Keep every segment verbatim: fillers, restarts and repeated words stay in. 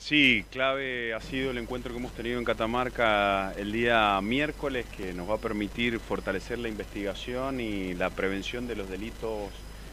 Sí, clave ha sido el encuentro que hemos tenido en Catamarca el día miércoles, que nos va a permitir fortalecer la investigación y la prevención de los delitos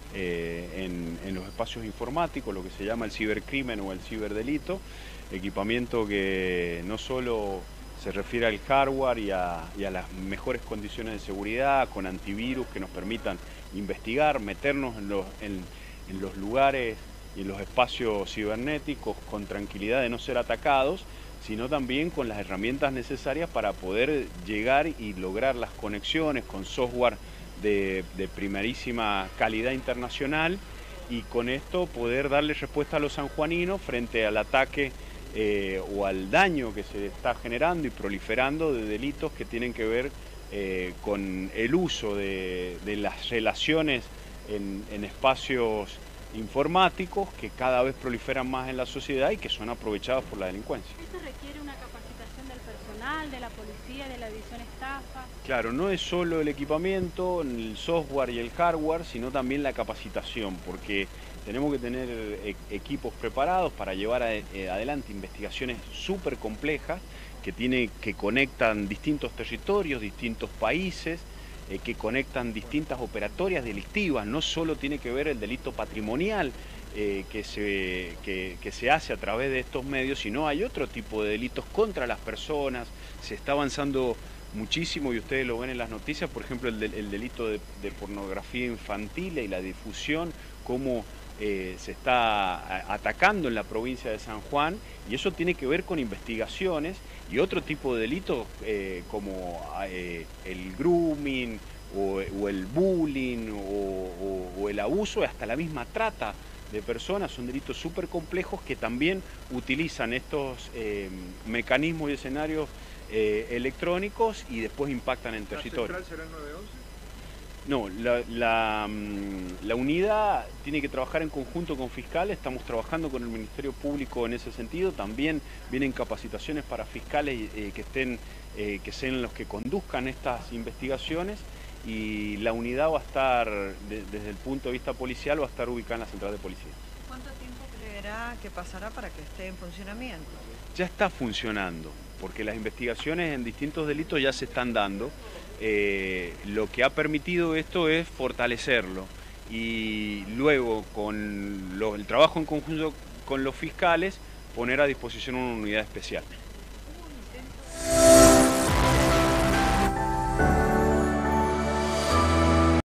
eh, en, en los espacios informáticos, lo que se llama el cibercrimen o el ciberdelito, equipamiento que no solo se refiere al hardware y a, y a las mejores condiciones de seguridad, con antivirus que nos permitan investigar, meternos en los, en, en los lugares y en los espacios cibernéticos con tranquilidad de no ser atacados, sino también con las herramientas necesarias para poder llegar y lograr las conexiones con software de, de primerísima calidad internacional, y con esto poder darle respuesta a los sanjuaninos frente al ataque eh, o al daño que se está generando y proliferando de delitos que tienen que ver eh, con el uso de, de las relaciones en, en espacios informáticos que cada vez proliferan más en la sociedad y que son aprovechados por la delincuencia. ¿Esto requiere una capacitación del personal, de la policía, de la división estafa? Claro, no es solo el equipamiento, el software y el hardware, sino también la capacitación, porque tenemos que tener e equipos preparados para llevar a, eh, adelante investigaciones súper complejas que, tiene, que conectan distintos territorios, distintos países, eh, que conectan distintas operatorias delictivas. No solo tiene que ver el delito patrimonial eh, que, se, que, que se hace a través de estos medios, sino hay otro tipo de delitos contra las personas. Se está avanzando muchísimo y ustedes lo ven en las noticias, por ejemplo el, de, el delito de, de pornografía infantil y la difusión, cómo eh, se está atacando en la provincia de San Juan, y eso tiene que ver con investigaciones y otro tipo de delitos eh, como eh, el grooming o, o el bullying o, o, o el abuso, hasta la misma trata de personas. Son delitos súper complejos que también utilizan estos eh, mecanismos y escenarios eh, electrónicos y después impactan en territorio. ¿La central será el nueve once? No, la, la, la unidad tiene que trabajar en conjunto con fiscales. Estamos trabajando con el Ministerio Público en ese sentido. También vienen capacitaciones para fiscales eh, que, estén, eh, que sean los que conduzcan estas investigaciones, y la unidad va a estar, de, desde el punto de vista policial, va a estar ubicada en la central de policía. ¿Cuánto tiempo creerá que pasará para que esté en funcionamiento? Ya está funcionando, porque las investigaciones en distintos delitos ya se están dando. Eh, lo que ha permitido esto es fortalecerlo, y luego con lo, el trabajo en conjunto con los fiscales, poner a disposición una unidad especial.